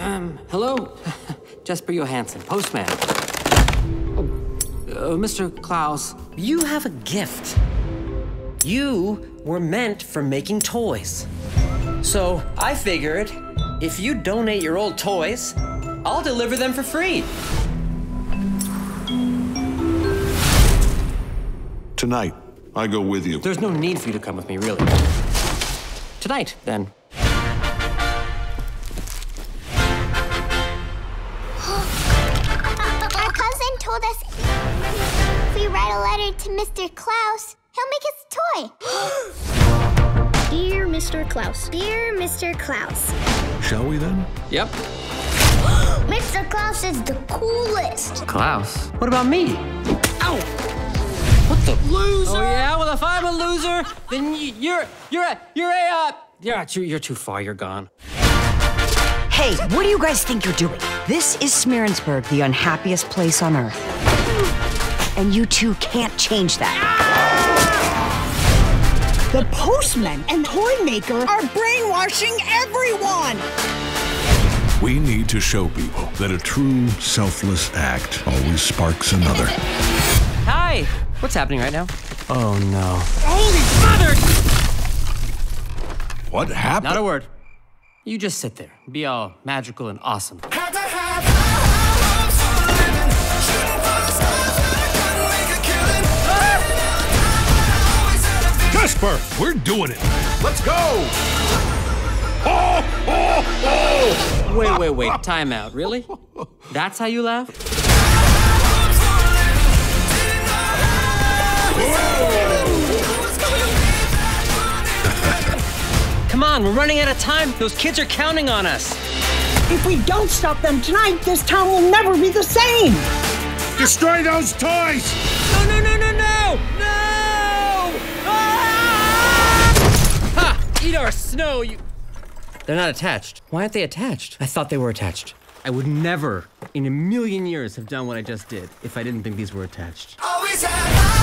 Hello? Jesper Johansson, postman. Mr. Klaus. You have a gift. You were meant for making toys. So I figured, if you donate your old toys, I'll deliver them for free. Tonight, I go with you. There's no need for you to come with me, really. Tonight, then. Our cousin told us if we write a letter to Mr. Klaus, he'll make us a toy. Dear Mr. Klaus. Dear Mr. Klaus. Shall we then? Yep. Mr. Klaus is the coolest. Klaus? What about me? Ow! What the loser? Oh yeah. Well, if I'm a loser, then you're too far. You're gone. Hey, what do you guys think you're doing? This is Smearensburg, the unhappiest place on Earth. And you two can't change that. The postman and toy maker are brainwashing everyone! We need to show people that a true, selfless act always sparks another. Hi. What's happening right now? Oh no. Holy mother! What happened? Not a word. You just sit there, be all magical and awesome. Jesper, we're doing it. Let's go. Wait, time out. Really? That's how you laugh? Come on, we're running out of time. Those kids are counting on us. If we don't stop them tonight, this town will never be the same! Destroy those toys! No! Ah! Ha! Eat our snow, you... They're not attached. Why aren't they attached? I thought they were attached. I would never, in a million years, have done what I just did if I didn't think these were attached. Always have